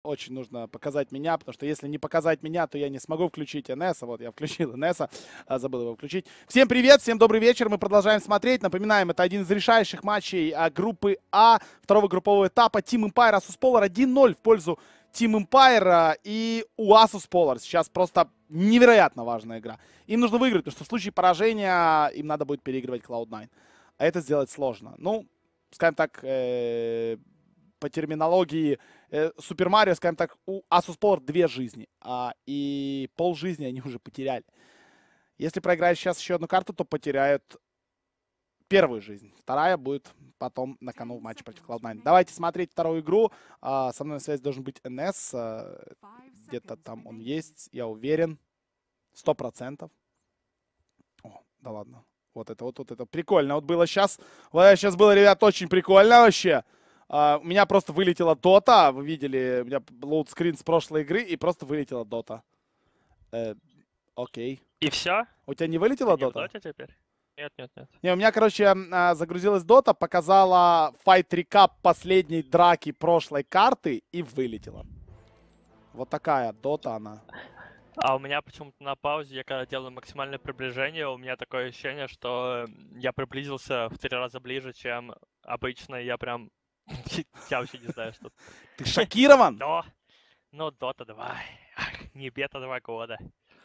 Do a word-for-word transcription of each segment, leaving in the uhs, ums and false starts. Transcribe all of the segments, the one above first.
очень нужно показать меня, потому что если не показать меня, то я не смогу включить Энесса. Вот я включил Энесса, а, забыл его включить. Всем привет, всем добрый вечер. Мы продолжаем смотреть. Напоминаем, это один из решающих матчей а, группы А второго группового этапа. Team Empire Asus Polar один ноль в пользу Team Empire и у Asus Polar. Сейчас просто невероятно важная игра. Им нужно выиграть, потому что в случае поражения им надо будет переигрывать клауд найн. А это сделать сложно. Ну, скажем так, э, по терминологии э, Супер Марио, скажем так, у Asus Polar две жизни. А, и пол жизни они уже потеряли. Если проиграют сейчас еще одну карту, то потеряют первую жизнь. Вторая будет потом на кону в матче против клауд найн. Давайте смотреть вторую игру. А, со мной на связи должен быть Энесс. А, где-то там он есть, я уверен. Сто процентов. О, да ладно. Вот это вот, вот это прикольно. Вот было сейчас. Вот это сейчас было, ребят, очень прикольно вообще. Uh, у меня просто вылетела дота. Вы видели, у меня лоудскрин с прошлой игры, и просто вылетела дота. Uh, окей. И все? У тебя не вылетела Ты не дота? в доте теперь? Нет, нет, нет. Не, у меня, короче, uh, загрузилась дота, показала файт-рекап последней драки прошлой карты и вылетела. Вот такая дота она. А у меня почему-то на паузе, я когда делаю максимальное приближение, у меня такое ощущение, что я приблизился в три раза ближе, чем обычно. Я прям... Я вообще не знаю, что... Ты шокирован? Да. Ну, Дота два. Ах, не бета два года.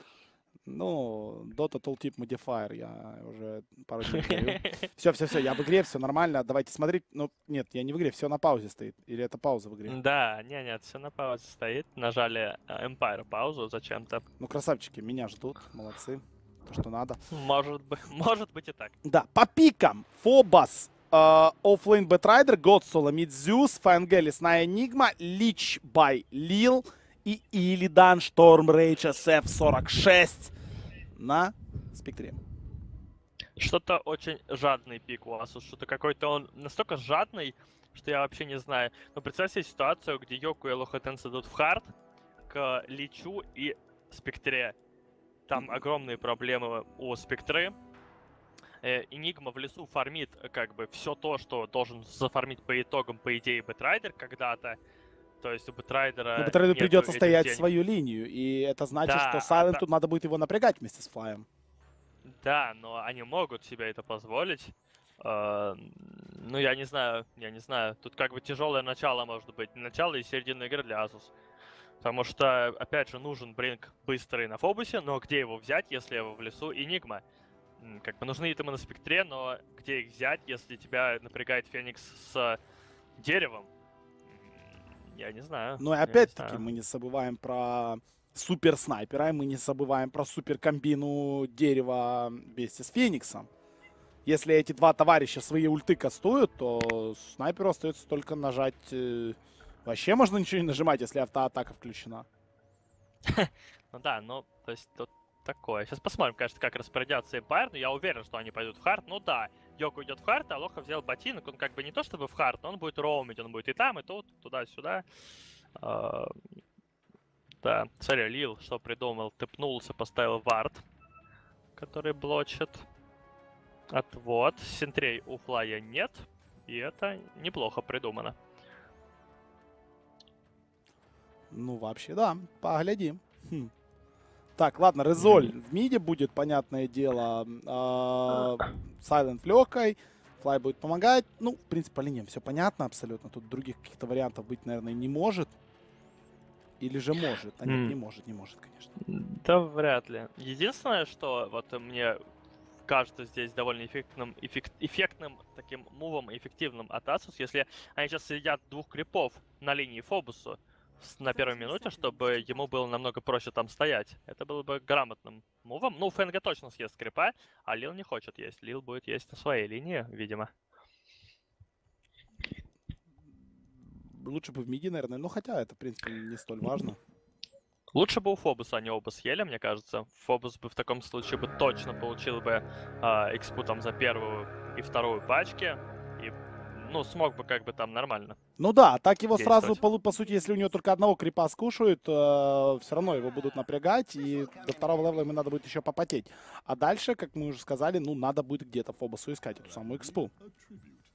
Ну, Dota Tooltip Modifier, я уже пару дней говорю. Все, все, все, я в игре, все нормально. Давайте смотреть. Ну, нет, я не в игре, все на паузе стоит. Или это пауза в игре? Да, не, нет, все на паузе стоит. Нажали Empire паузу зачем-то. Ну, красавчики, меня ждут, молодцы. То, что надо. Может быть, может быть и так. Да, по пикам. Фобос, Offlane Batrider, Godsoul, Midzeus, Фанgelис на Enigma, Lich by Lil и Illidan Storm Rage эс эф сорок шесть на спектре. Что-то очень жадный пик у Asus, что-то какой-то он настолько жадный, что я вообще не знаю. Но представь себе ситуацию, где Йоку и Лохотенс идут в хард к Личу и Спектре. Там огромные проблемы у Спектры. Энигма в лесу фармит как бы все то, что должен зафармить по итогам, по идее, Бэтрайдер когда-то. То есть у Бэтрайдера... Но Бэтрайдеру придется стоять денег. Свою линию, и это значит, да, что Сайлент а тут надо будет его напрягать вместе с Флаем. Да, но они могут себе это позволить. Uh, ну, я не знаю, я не знаю. Тут как бы тяжелое начало может быть. Начало и середина игры для Asus. Потому что, опять же, нужен бринг быстрый на Фобусе, но где его взять, если его в лесу Enigma? Как бы нужны итемы на Спектре, но где их взять, если тебя напрягает Феникс с деревом? Я не знаю. Ну и опять-таки мы не забываем про супер снайпера, и мы не забываем про супер комбину дерева вместе с Фениксом. Если эти два товарища свои ульты кастуют, то снайперу остается только нажать... Э, вообще можно ничего не нажимать, если автоатака включена. Ну да, ну, то есть тут такое. Сейчас посмотрим, конечно, как распорядятся Empire, но я уверен, что они пойдут в хард. Ну да, Йоку идет в хард, а Лоха взял ботинок. Он как бы не то чтобы в хард, но он будет роумить, он будет и там, и тут, туда-сюда. Uh, да, смотри, Лил что придумал? Тыпнулся, поставил вард, который блочит. Отвод. Синтрей у Флая нет. И это неплохо придумано. Ну, вообще, да. Поглядим. Хм. Так, ладно, Резоль mm-hmm. в миде будет, понятное дело. Сайлент в легкой. Флай будет помогать. Ну, в принципе, по линиям все понятно абсолютно. Тут других каких-то вариантов быть, наверное, не может. Или же может. А нет, mm. не может, не может, конечно. Да, вряд ли. Единственное, что вот мне кажется здесь довольно эффектным, эффект, эффектным таким мувом, эффективным от Asus, если они сейчас сидят двух крипов на линии Фобусу на первой минуте, чтобы ему было намного проще там стоять. Это было бы грамотным мувом. Ну, Фэнга точно съест крипа, а Лил не хочет есть. Лил будет есть на своей линии, видимо. Лучше бы в миди, наверное. Ну, хотя это, в принципе, не столь важно. Лучше бы у Фобуса они оба съели, мне кажется. Фобус бы в таком случае бы точно получил бы э, экспу там за первую и вторую пачки. И, ну, смог бы как бы там нормально. Ну да, так его сразу, по, по сути, если у него только одного крипа скушают, э, все равно его будут напрягать. И до второго левела ему надо будет еще попотеть. А дальше, как мы уже сказали, ну, надо будет где-то Фобусу искать эту самую экспу.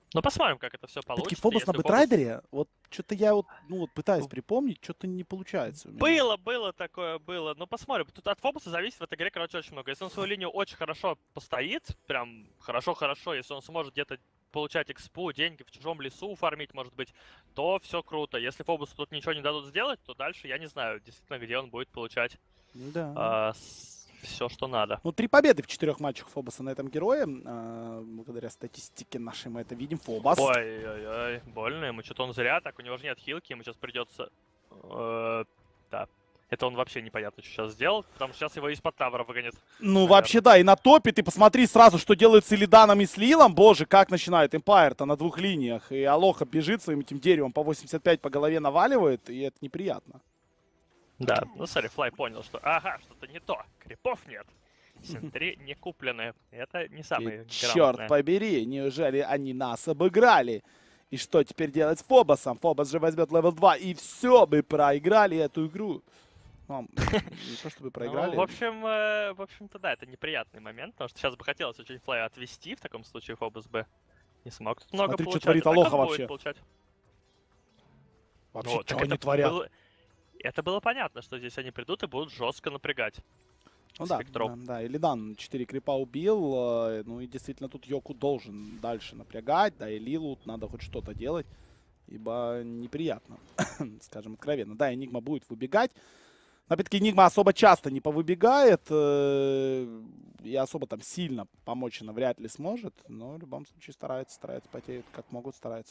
Ну, посмотрим, как это все Опять-таки получится. Фобос на если Фобос- бэтрайдере, вот что-то я вот, ну, вот пытаюсь припомнить, что-то не получается у меня. Было, было такое, было. Ну, посмотрим. Тут от Фобоса зависит в этой игре, короче, очень много. Если он свою линию очень хорошо постоит, прям хорошо-хорошо, если он сможет где-то получать экспу, деньги в чужом лесу фармить, может быть, то все круто. Если Фобосу тут ничего не дадут сделать, то дальше я не знаю, действительно, где он будет получать Да. все, что надо. Ну, три победы в четырех матчах Фобоса на этом герое. А, благодаря статистике нашей мы это видим. Фобос. Ой-ой-ой, больно ему. Что-то он зря так, у него же нет хилки, ему сейчас придется... Э, да. Это он вообще непонятно, что сейчас сделал, потому что сейчас его из-под тавра выгонят. Ну, наверное. вообще, да, и на топе ты посмотри сразу, что делают с Илиданом и с Лилом. Боже, как начинает Эмпайр-то на двух линиях. И Алоха бежит своим этим деревом по восемьдесят пять по голове наваливает, и это неприятно. Да, ну смотри, Флай понял, что ага, что-то не то, крипов нет. Синтри не куплены. Это не самый Черт побери, неужели они нас обыграли? И что теперь делать с Фобосом? Фобос же возьмет левел два, и все, мы проиграли эту игру. Ну, не то чтобы проиграли. Ну, в общем, э, в общем-то, да, это неприятный момент, потому что сейчас бы хотелось очень Флая отвести, в таком случае Фобос бы не смог тут много Смотри, что получать. творит А так Алоха он будет вообще. получать. Вообще, Ну, что так они это творят? было- Это было понятно, что здесь они придут и будут жестко напрягать. Ну да, да, Спектром. да, Илидан четыре крипа убил, э, ну и действительно тут Йоку должен дальше напрягать, да, и Лилу надо хоть что-то делать, ибо неприятно, скажем откровенно. Да, Энигма будет выбегать, но опять-таки Энигма особо часто не повыбегает, э, и особо там сильно помочь она вряд ли сможет, но в любом случае старается, старается, потеют как могут, старается.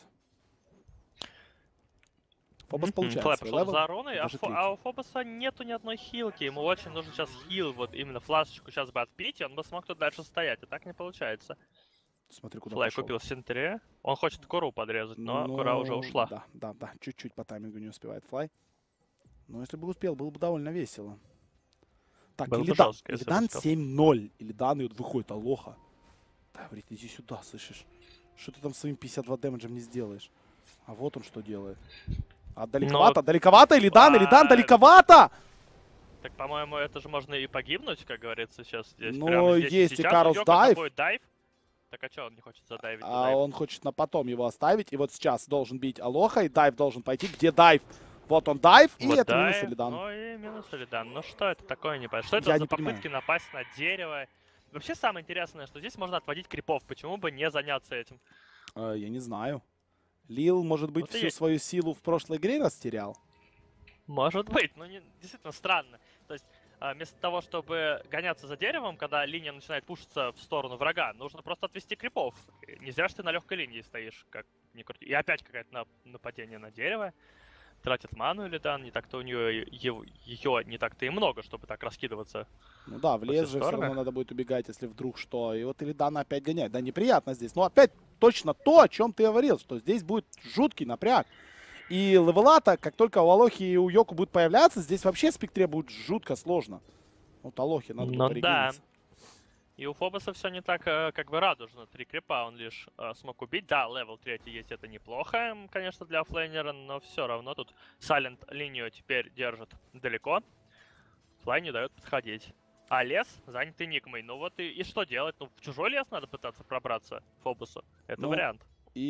Фобос получает Флай свой пошел левел, за Ароной, а, даже Фо- третий. а у Фобоса нету ни одной хилки. Ему очень нужен сейчас хил, вот именно флешечку сейчас бы отпить, и он бы смог тут дальше стоять. А так не получается. Смотри, куда Флай пошел. купил Синтре. Он хочет Куру подрезать, но Ну, Кура уже ушла. Да, да, да. Чуть-чуть по таймингу не успевает Флай. Но если бы успел, было бы довольно весело. Так, Было бы Илидан. жестко, если бы Илидан успел. семь ноль. Илидан, и вот выходит Алоха. Да, говорит, иди сюда, слышишь? Что ты там своим пятьдесят два дэмэджем не сделаешь? А вот он что делает. А далековато, далековато, Илидан, а, Илидан, далековато! Так, по-моему, это же можно и погибнуть, как говорится, сейчас здесь. Ну, прямо здесь есть и сейчас. Карус У Йоко дайв. будет дайв. Так а что он не хочет задайвить? А дайв? он хочет на потом его оставить. И вот сейчас должен бить Алоха, и дайв должен пойти. Где дайв? Вот он дайв, и Вот это дайв, минус Илидан. Ну и минус Илидан. Ну что это такое, не понятно. Что это Я за не понимаю. попытки напасть на дерево? Вообще самое интересное, что здесь можно отводить крипов. Почему бы не заняться этим? Э, я не знаю. Лил, может быть, Вот и всю есть. свою силу в прошлой игре растерял? Может быть, но не, действительно странно. То есть а, вместо того, чтобы гоняться за деревом, когда линия начинает пушиться в сторону врага, нужно просто отвести крипов. И не зря, что ты на легкой линии стоишь, как ни крути. И опять какое-то на- нападение на дерево. Тратит ману Илидан, не так-то у нее ее не так-то и много, чтобы так раскидываться. Ну да, в Во все лес же все стороны. равно надо будет убегать, если вдруг что. И вот Илидана опять гоняет. Да, неприятно здесь. Но опять точно то, о чем ты говорил, что здесь будет жуткий напряг. И левелата, как только у Алохи и у Йоку будет появляться, здесь вообще в спектре будет жутко сложно. Вот Алохе надо Ну будет да. порегениться. И у Фобоса все не так, э, как бы радужно. Три крипа он лишь э, смог убить. Да, левел третий есть, это неплохо, м, конечно, для оффлейнера, но все равно тут Сайлент линию теперь держит далеко. Флай не дает подходить. А лес занят Энигмой. Ну вот и, и что делать? Ну в чужой лес надо пытаться пробраться Фобусу. Это Ну, вариант.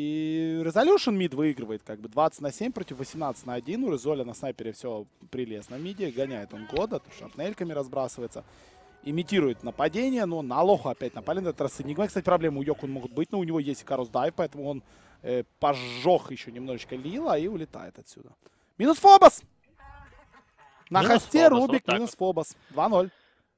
И Resolution мид выигрывает как бы двадцать на семь против восемнадцать на один. У Резоля на снайпере все прелестно в миде. Гоняет он года, тут шапнельками разбрасывается. Имитирует нападение, но на Алоху опять напали. На этот раз с Энигмой, кстати, проблемы у Йоку могут быть, но у него есть и Карус дайв, поэтому он э, пожег еще немножечко Лила и улетает отсюда. Минус Фобос! На Минус хосте Фобос, Рубик, вот так минус вот. Фобос. два ноль.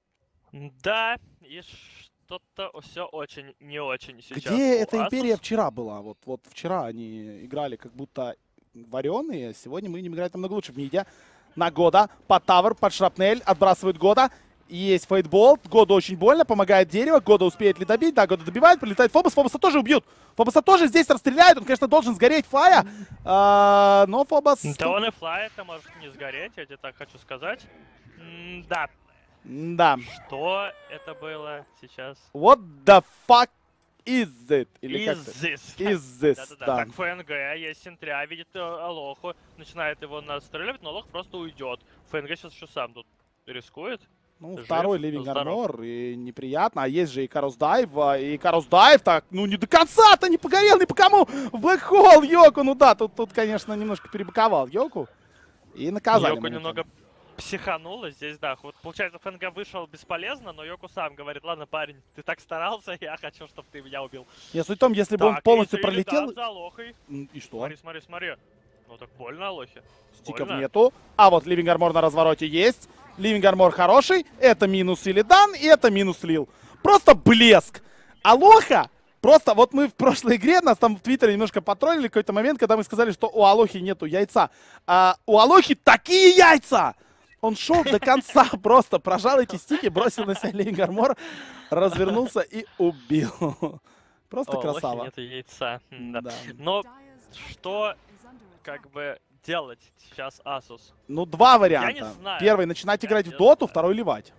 Да, и что-то все очень не очень сейчас. Где у эта империя Asus. вчера была? Вот, вот вчера они играли как будто вареные, сегодня мы будем играть намного лучше. В миде на Года, под тавер, под шрапнель, отбрасывает Года. Есть фейтбол, Года очень больно, помогает дерево, Года успеет ли добить, да, Года добивает, прилетает Фобос, Фобоса тоже убьют. Фобоса тоже здесь расстреляют, он, конечно, должен сгореть, Фая, а, но Фобос... Да он и Флай, это может не сгореть, я тебе так хочу сказать. М, Да, Да. что это было сейчас? What the fuck is it? Или как Is это? this? Is this, Да-да-да, да. так ФНГ, есть Синтря, видит э, Алоху, начинает его настреливать, но Алох просто уйдет. ФНГ сейчас еще сам тут рискует. Ну, Жив, второй здоров. Living Armor, и неприятно. А есть же и Карус Дайв, и Карус Дайв, так, ну не до конца-то, не погорел ни по кому. В Black Hole Йоку, ну да, тут, тут, конечно, немножко перебаковал Йоку. И наказали. Йоку немного психанула здесь, да. Вот, получается, ФНГ вышел бесполезно, но Йоку сам говорит, ладно, парень, ты так старался, я хочу, чтобы ты меня убил. Я суть в том, если бы Так, он полностью и пролетел... Илидан за Алохой. И что? Смотри, смотри, смотри. Ну так больно, Алохе. Стиков Больно. нету. А вот Living Armor на развороте есть. Living Armor хороший. Это минус Илидан, и это минус Лил. Просто блеск. Алоха. Просто вот мы в прошлой игре, нас там в Твиттере немножко потроллили в какой-то момент, когда мы сказали, что у Алохи нету яйца. А у Алохи такие яйца! Он шел до конца, просто прожал эти стики, бросил на себя Living Armor, развернулся и убил. Просто О, красава. нету яйца. Да. Да. Но что как бы делать сейчас Asus? Ну, два Я варианта. не знаю. Первый — начинать играть Я в не доту, знаю. второй — ливать.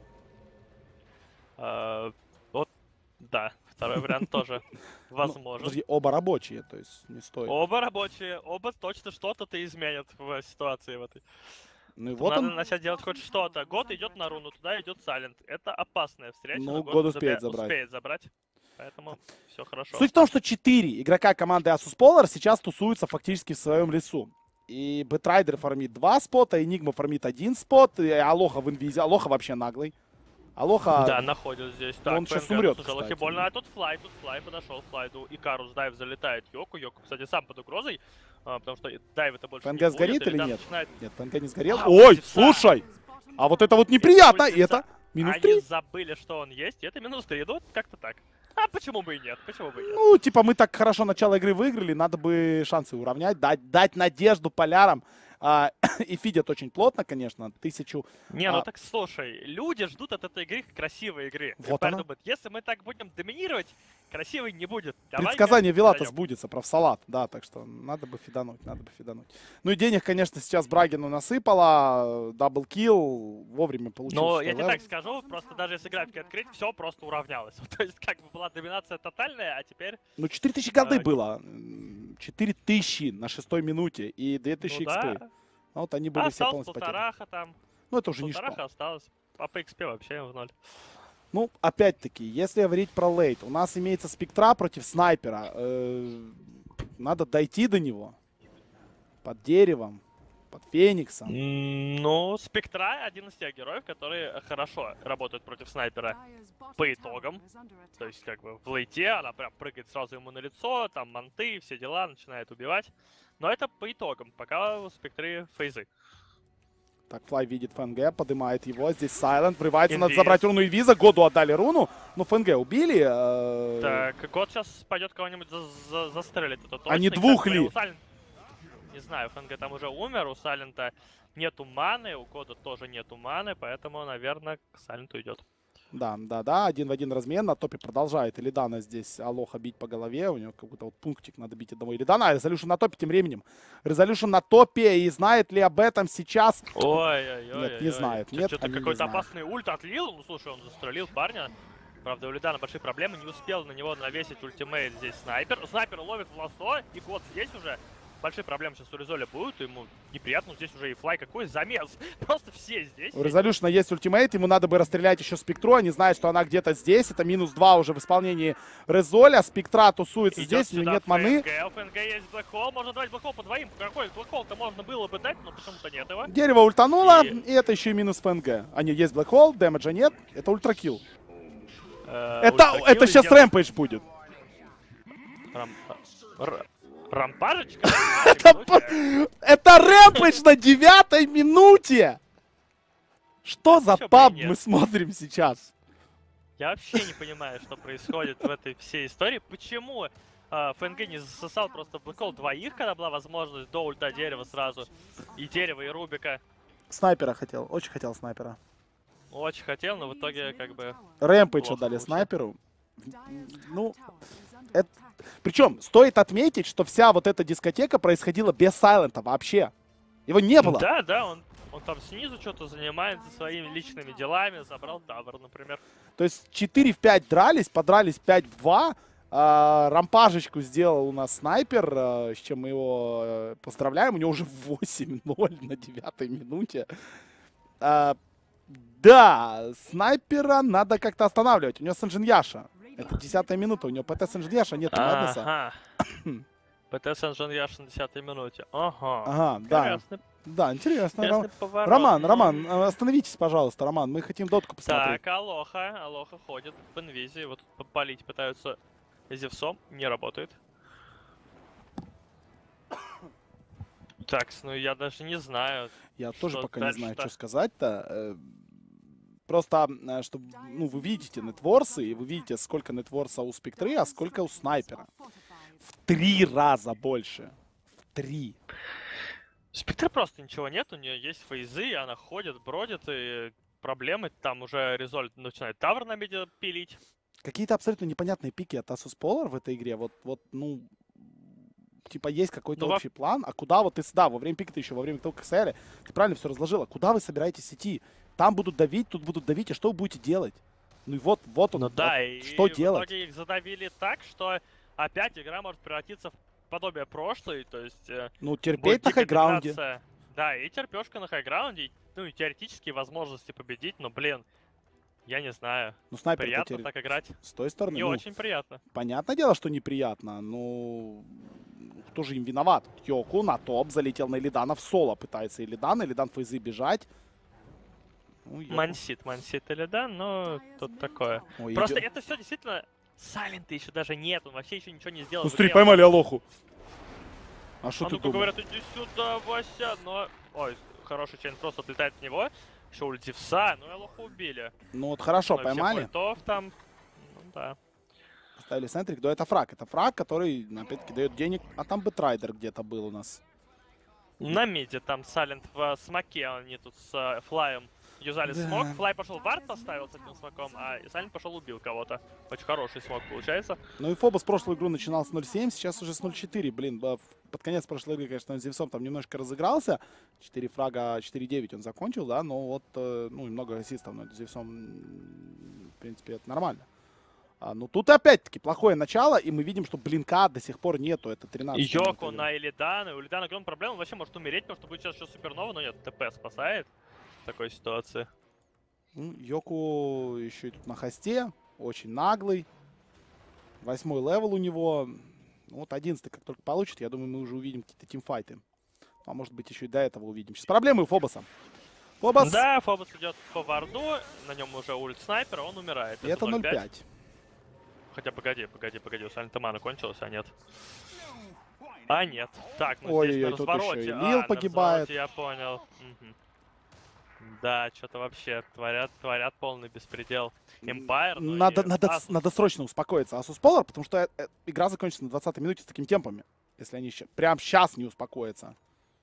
А, вот, да, второй вариант тоже Ну, возможен. подожди, оба рабочие, то есть не стоит. Оба рабочие, оба точно что-то-то изменят в ситуации в этой. Ну и Тут вот надо он. начать делать хоть что-то. Год идет на руну, туда идет Сайлент. Это опасная встреча. Ну, но Год забя- успеет забрать. Успеет забрать. Поэтому все хорошо. Суть в том, что четыре игрока команды Asus Polar сейчас тусуются фактически в своем лесу. И Бэтрайдер фармит два спота, Энигма фармит один спот, и Алоха в инвизе. Алоха вообще наглый. Алоха... Да, находят здесь. Так, он щас ПНГ умрет, слушай, Алохе кстати. больно. А тут Флай, тут Флай подошел, Флайду. И Карус Дайв залетает Йоку. Йоку, кстати, сам под угрозой. а, потому что Дайв это больше ФНГ не сгорит будет, или Илидан нет? начинает- Нет, ФНГ не сгорел. А, Ой, ультица. слушай! А вот это вот неприятно, и Ультица. это минус Они три. забыли, что он есть, и это минус три. Ну, как-то так. А почему бы и нет? Почему бы и нет? Ну, типа, мы так хорошо начало игры выиграли, надо бы шансы уравнять, дать, дать надежду полярам. А, и фидят очень плотно, конечно, тысячу. Не, ну а- так слушай, люди ждут от этой игры красивой игры. Вот Эмпайр она. думает, если мы так будем доминировать, красивой не будет. Давай Предсказание мы Вилата даём. сбудется, профсалат, да, так что надо бы фидануть, надо бы фидануть. Ну и денег, конечно, сейчас Брагину насыпало, даблкил, вовремя получил. Но что я тебе левел. так скажу, просто даже если графики открыть, все просто уравнялось. То есть как бы была доминация тотальная, а теперь... Ну четыре тысячи голды А, было, четыре тысячи на шестой минуте и две тысячи ну экспы. да, Ну, вот они были все осталось полностью потеряны. полтораха там. Ну это уже ничто. Полтораха осталось. А по экспе вообще в ноль. Ну, опять-таки, если говорить про лейт, у нас имеется спектра против снайпера. Э, Надо дойти до него. Под деревом, под фениксом. Ну, Спектра один из тех героев, которые хорошо работают против снайпера по итогам. То есть, как бы, в лейте она прям прыгает сразу ему на лицо, там манты, все дела, начинает убивать. Но это по итогам, пока у Спектры фейзы. Так, Флай видит ФНГ, поднимает его. Здесь Сайлент, врывается, надо Инвиз. забрать руну Инвиза. Году отдали руну, но ФНГ убили. э, Так, Год сейчас пойдет кого-нибудь за за застрелить, это точно. А не И, кстати, двух говоря, ли? у Сайлен- Не знаю, ФНГ там уже умер, у Сайлента нету маны, у Года тоже нету маны, поэтому, наверное, к Сайленту идет. Да, да, да, один в один размен. На топе продолжает Илидана здесь Алоха бить по голове. У него какой-то вот пунктик, надо бить одного Илидана. А Резолюшн на топе тем временем. Резолюшн на топе, и знает ли об этом сейчас? Ой-ой-ой. Нет, не знает, нет, Что-то они не какой-то знают. опасный ульт отлил. Ну, слушай, он застрелил парня. Правда, у Лидана большие проблемы. Не успел на него навесить ультимейт здесь снайпер. Снайпер ловит в лассо, и Год здесь уже. Большие проблемы сейчас у Резоля будут. Ему неприятно. Здесь уже и Флай какой замес. Просто все здесь. У Резолюшна есть ультимейт, ему надо бы расстрелять еще Спектру. Они знают, что она где-то здесь. Это минус два уже в исполнении Резоля. Спектра тусуется Идет здесь, у него сюда нет маны. ФНГ. У ФНГ есть блэкхол. Можно давать блэкхол по двоим. Какой блэкхол-то можно было бы дать, но почему-то нет его. Дерево ультануло, И- и это еще и минус ФНГ. А не, есть блэкхол, дэмэджа нет. Это ультракилл. Э, Это, ультракилл это сейчас сделал- рэмпейдж будет. Рам- р- Рампажечка? Это, п- это рэмпейдж на девятой минуте! Что за Чё бы и паб нет. мы смотрим сейчас? Я вообще не понимаю, что происходит в этой всей истории. Почему э, ФНГ не засосал просто блэкхол двоих, когда была возможность до ульта дерева сразу? И дерева, и Рубика. Снайпера хотел, очень хотел снайпера. Очень хотел, но в итоге как бы... Рэмпейдж Плохо отдали вышло. снайперу. Ну, это... Причем, стоит отметить, что вся вот эта дискотека происходила без Сайлента вообще. Его не было. Да, да, он, он там снизу что-то занимается своими личными делами, забрал тавер, например. То есть четыре в пять дрались, подрались пять в два. А, рампажечку сделал у нас снайпер, а, с чем мы его э, поздравляем. У него уже восемь ноль на девятой минуте. А, Да, снайпера надо как-то останавливать. У него Санжиньяша. Это десятая минута, у него ПТ Санжиньяша, нет Маднеса. Ага. ПТ Санжиньяш на десятой минуте. Ага. Ага, да. Интересный, Да, интересно. интересный Ром... поворот. Роман, Ну, Роман, остановитесь, пожалуйста, Роман. Мы хотим дотку посмотреть. Так, Алоха. Алоха ходит в инвизии. Вот тут попалить пытаются Зевсом. Не работает. Так, ну я даже не знаю. Я тоже что пока не знаю, дальше-то. что сказать-то. Просто, чтобы, ну, вы видите нетворсы, и вы видите, сколько нетворса у Спектры, а сколько у Снайпера. В три раза больше. В три. Спектр просто ничего нет, у нее есть фейзы, она ходит, бродит, и проблемы. Там уже Резольт начинает тавр на миде пилить. Какие-то абсолютно непонятные пики от Asus Polar в этой игре. Вот, вот, ну, типа есть какой-то Ну, общий план. А куда вот ты, да, во время пика ты еще, во время того, как Сэли, ты правильно все разложила. Куда вы собираетесь идти? Там будут давить, тут будут давить, и что вы будете делать? Ну и вот, вот он, Ну вот, да, и что в делать? итоге их задавили так, что опять игра может превратиться в подобие прошлой, то есть... э, Ну, будет терпеть на дикая хайграунде. доминация. Да, и терпешка на хайграунде, и, ну и теоретические возможности победить, но, блин, я не знаю. Ну, снайпер Приятно теперь так играть? с той стороны, Не ну, очень приятно. понятное дело, что неприятно, но кто же им виноват? Йоку на топ залетел на Илидана в соло, пытается Илидан, Илидан фейзы бежать. Ну, Йоку. Мансит, мансит или да, но тут такое. Ой, Просто идет. это все действительно... Сайлента еще даже нет, он вообще еще ничего не сделал. Ну, в смотри, игре. поймали Алоху. А что А ты ну-ка думал? говорят, иди сюда, Вася, но... Ой, хороший чейн просто отлетает от него. Еще ульт Зевса, ну и Алоху убили. Ну вот хорошо, Ну и всех поймали. ультов там, ну да. Поставили центрик. Да, это фраг. Это фраг, который, опять-таки, дает денег. А там Бэтрайдер где-то был у нас. На миде там Салент в смоке, они тут с э, Флаем юзали Да. смок. Флай пошел вард поставил с этим смоком, а Салент пошел убил кого-то. Очень хороший смок получается. Ну и Фобос прошлую игру начинал с ноль семь, сейчас уже с ноль четыре. Блин, да, в- под конец прошлой игры, конечно, он с Зевсом там немножко разыгрался. четыре фрага, четыре девять он закончил, да, но вот, э, ну и много ассистов, но с Зевсом, м, в принципе, это нормально. А, ну тут опять-таки плохое начало, и мы видим, что блинка до сих пор нету, это тринадцать. И Йоку на Илидана. У Илидана огромная проблема, он вообще может умереть, потому что будет сейчас еще супернова, но нет, ТП спасает в такой ситуации. Ну, Йоку еще и тут на хосте, очень наглый. Восьмой левел у него. Ну, вот одиннадцатый как только получит, я думаю, мы уже увидим какие-то тимфайты. А может быть, еще и до этого увидим. Сейчас проблемы у Фобоса. Фобос, Да, Фобос идет по варду, на нем уже ульт снайпера, он умирает. и это ноль пять. Хотя погоди, погоди, погоди, у Сайлента мана кончилась, а нет. А нет. Так, ну Ой-ой-ой, здесь на тут развороте. еще и а, Лил на погибает. развороте, я понял. Мгм. Да, что-то вообще творят, творят полный беспредел. Empire, ну Надо, и надо, Asus. надо срочно успокоиться Asus Polar, потому что э, э, игра закончится на двадцатой минуте с такими темпами. Если они ща- прям сейчас не успокоятся.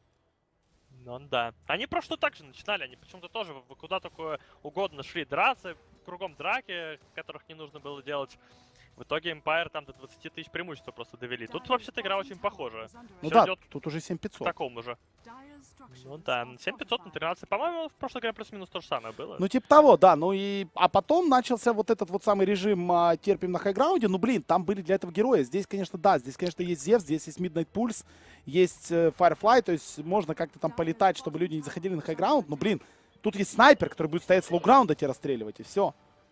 Ну да. Они просто так же начинали, они почему-то тоже в- куда такое угодно шли драться, кругом драки, которых не нужно было делать. В итоге Empire там до двадцати тысяч преимущества просто довели. Тут вообще-то игра очень похожа. Ну Всё да, идёт тут уже семь к пятьсот. такому же. Ну да, семь пятьсот на тринадцать. По-моему, в прошлой игре плюс-минус то же самое было. Ну, типа того, да. Ну и... А потом начался вот этот вот самый режим а, терпим на хайграунде. Ну, блин, там были для этого герои. Здесь, конечно, да. Здесь, конечно, есть Зевс, здесь есть Midnight Pulse, есть э, Firefly. То есть можно как-то там полетать, чтобы люди не заходили на хайграунд. Но, блин, тут есть снайпер, который будет стоять с лоу-граунда тебе расстреливать, и все.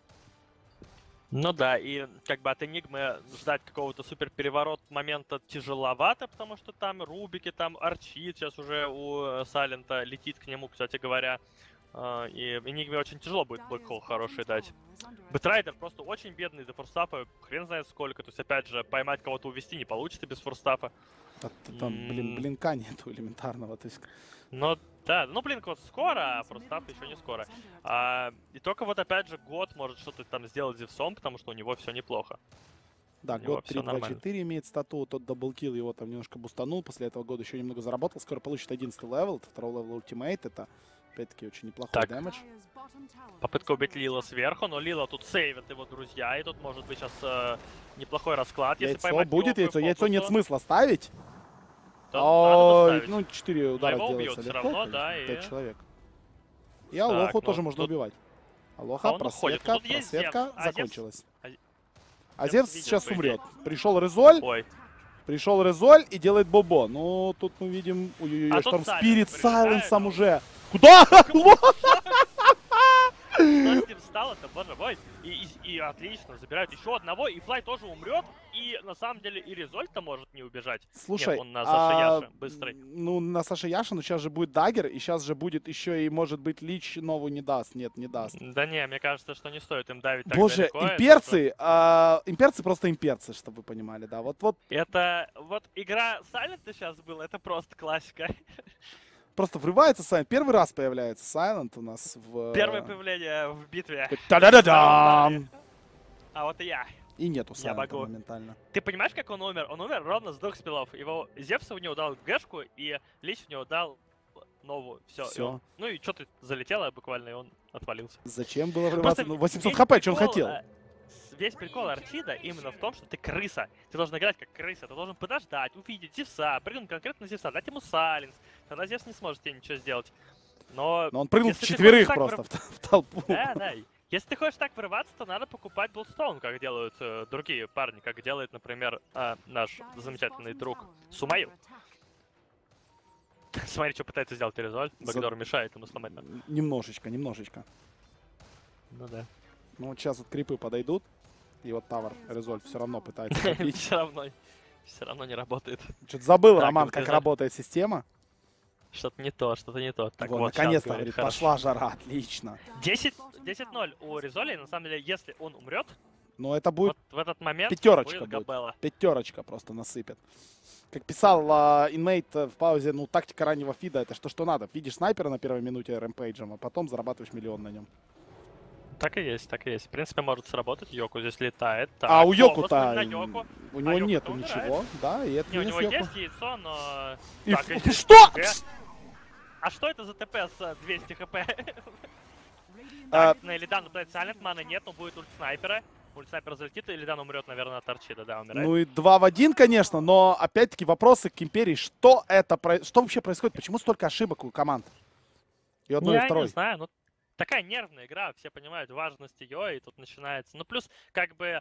Ну да, и как бы от Энигмы ждать какого-то супер переворот момента тяжеловато, потому что там Рубики, там Арчи сейчас уже у Сайлента летит к нему, кстати говоря. А, И Энигме очень тяжело будет Блэкхолл хороший дать. Бэтрайдер просто очень бедный до форстафа, хрен знает сколько. То есть, опять же, поймать кого-то увести не получится без форстафа. А там, блин, М. блинка нету элементарного. То есть... Но да, ну блин, вот скоро, а форстаф еще не скоро. А, и только вот опять же год может что-то там сделать Зевсом, потому что у него все неплохо. Да, У него год всё три два нормально. четыре имеет стату, тот даблкил его там немножко бустанул, после этого года еще немного заработал, скоро получит одиннадцатый левел, это второй левел ультимейт, это опять-таки очень неплохой Так. дэмэдж. Попытка убить Лила сверху, но Лила тут сейвит его друзья, и тут может быть сейчас э, неплохой расклад. Если Яйцо поймать будет, Йоку и яйцо, яйцо нет Фокусу, смысла ставить. то надо Ой, доставить. ну четыре удара его делается убьют всё легко, равно, конечно, да, и- пять человек. И Так, Алоху ну, тоже можно тут- убивать. А Алоха, он уходит. просветка, Тут есть просветка Зевс, а Зевс- закончилась. а А Зевс Зевс видел, сейчас по идее. умрет. Пришел Резоль, Ой, пришел Резоль и делает бобо. Ну, тут мы видим, ой-ой-ой, А тут Шторм Сайленс Спирит с прилетает, Сайленсом ну. уже. Куда? Что с ним стало-то, боже мой? И, и, и отлично, забирают еще одного, и Флай тоже умрет, и на самом деле и Резольта может не убежать. Слушай, Нет, он на Саше а, Яше быстрый. Ну, на Саше Яше, но сейчас же будет Даггер, и сейчас же будет еще и, может быть, Лич новую не даст. Нет, не даст. Да не, мне кажется, что не стоит им давить так Боже, далеко. имперцы, а, имперцы просто имперцы, чтобы вы понимали, да. Вот, вот Это вот игра Silent сейчас была, это просто классика. просто врывается Silent. Первый раз появляется Silent у нас в... Первое появление в битве. Та-да-да-дам! А вот и я. И нету Я Silent могу. моментально. Ты понимаешь, как он умер? Он умер ровно с двух спилов. Его Зевс в него дал гэшку, и Лич в него дал новую. Все. Всё. Ну и что-то залетело буквально, и он отвалился. Зачем было врываться? Просто Ну, восемьсот весь хп, что он прикол, хотел? э, с- Весь прикол Арчида именно в том, что ты крыса. Ты должен играть как крыса. Ты должен подождать, увидеть Зевса, прыгнуть конкретно на Зевса, дать ему сайленс. Тогда Зевс не сможет тебе ничего сделать. Но... Но он прыгнул в если ты четверых хочешь так просто в, в толпу. Да, да. Если ты хочешь так врываться, то надо покупать Булстоун, как делают э, другие парни, как делает, например, э, наш замечательный друг Сумаю. Смотри, что пытается сделать Резоль. Бэкдор мешает ему сломать. Немножечко, немножечко. Ну да. Ну вот сейчас вот крипы подойдут, и вот Тавр Резольт все равно пытается побить. Все равно, все равно не работает. Что-то забыл, Так, Роман, вот как Резоль. работает система. Что-то не то, что-то не то. Так Вот, вот, щас, наконец-то, говорит, говорит, хорошо. пошла жара, отлично. десять ноль у Резоли, на самом деле, если он умрет, Но это будет вот в этот момент пятерочка будет будет. Габелла. Пятерочка просто насыпет. Как писал а, инмейт в паузе, ну, тактика раннего фида, это что, что надо. Видишь снайпера на первой минуте рэмпейджем, а потом зарабатываешь миллион на нем. Так и есть, так и есть. В принципе, может сработать. Йоку здесь летает. Так, А у о, Йоку-то, вот на Йоку. у него А Йоку-то нету умирает. ничего, да, и это Не, у минус него Йоку. есть яйцо, но... И Так, ф- и здесь что? ТП. А что это за ТП с двести хп? А, Так, на Элидану пытается Сайлент, маны нет, но будет ульт снайпера. Ульт снайпера залетит, и Элидан умрет, наверное, от Арчида, да, умирает. Ну и два в один, конечно, но опять-таки вопросы к Империи. Что это, про- что вообще происходит? Почему столько ошибок у команд? И одной, и Я второй. не знаю, ну такая нервная игра, все понимают важность ее, и тут начинается. Ну плюс, как бы,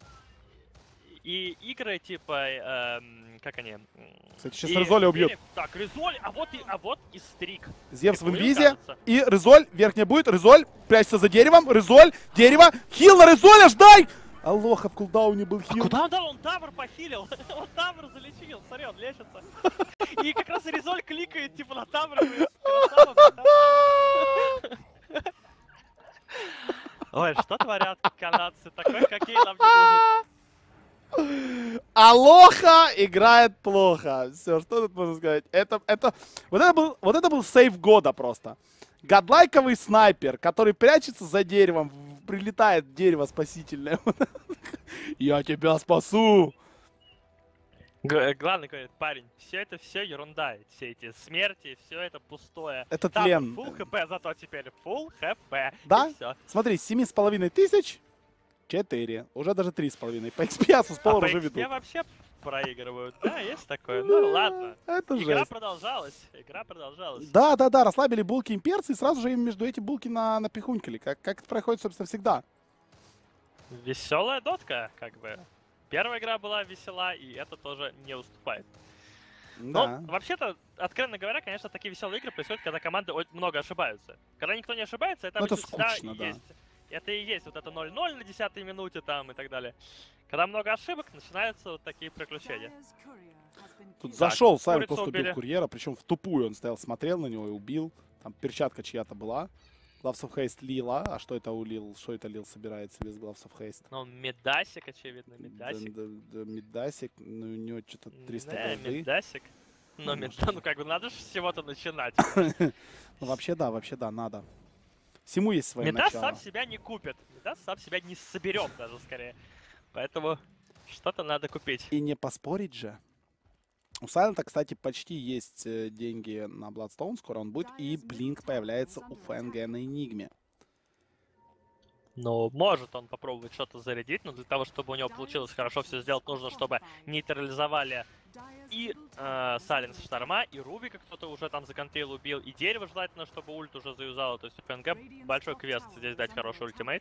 и игры типа, эм, как они? Кстати, сейчас И Резоля убьет. Империя- Так, Резоль, а вот и, а вот и Стрик. Зевс в Прикольно, инвизе. кажется. И Резоль, верхняя будет. Резоль прячется за деревом. Резоль, дерево. Хил на Резоля, ждай! Алоха, в кулдауне был А хил. куда он дал? Он тавр похилил. Он тавр залечил, смотри, он лечится. И как раз Резоль кликает, типа, на тавр. говорит, «Красава, братан». Ой, что творят канадцы? Такой хоккей нам не нужен. Алоха играет плохо. Все, что тут можно сказать? Это, это, вот это был, вот это был сейв года просто. Гадлайковый снайпер, который прячется за деревом, в- прилетает в дерево спасительное. Я тебя спасу. Г- Главный говорит, парень, все это все ерунда, все эти смерти, все это пустое. Это Там тлен. Фул хп, зато теперь фул хп. Да? И всё. Смотри, с семи с половиной тысяч, четыре. Уже даже три с половиной. По экс пи Асус А Power по уже икс пи ведут. вообще проигрывают. Да, есть такое. Ну ладно. Это Игра жесть. продолжалась. Игра продолжалась. Да, да, да, расслабили булки имперцы и сразу же им между эти булки на, напихунькали. Как, как это происходит, собственно, всегда. Веселая дотка, как бы. Первая игра была весела, и это тоже не уступает. Да. Ну, вообще-то, откровенно говоря, конечно, такие веселые игры происходят, когда команды очень много ошибаются. Когда никто не ошибается, это Ну, это обычно всегда скучно, да. есть. Это и есть вот это ноль ноль на десятой минуте там и так далее. Когда много ошибок, начинаются вот такие приключения. Тут Так, зашел, Сайрен курицу просто убил убили. курьера, причем в тупую он стоял, смотрел на него и убил. Там перчатка чья-то была. Gloves of Haste лила. А что это улил? Что это лил собирается без Gloves of Haste? Ну, медасик, очевидно, медасик. Да, да, да, Мидасик, ну у него что-то триста Да, голды. медасик. Ну, Ну, мед- может. ну, как бы надо же с чего-то начинать. Ну вообще да, вообще да, надо. Всему есть свое Медас начало. сам себя не купит. Медас сам себя не соберет даже скорее. Поэтому что-то надо купить. И не поспорить же. У Сайлента, кстати, почти есть э, деньги на Bloodstone, скоро он будет, и Блинк появляется у ФНГ на Энигме. Ну, может он попробовать что-то зарядить, но для того, чтобы у него получилось хорошо все сделать, нужно, чтобы нейтрализовали и э, Сайленс Шторма, и Рубика кто-то уже там законтрил, убил, и Дерево желательно, чтобы ульт уже заюзало. То есть у ФНГ большой квест здесь дать хороший ультимейт.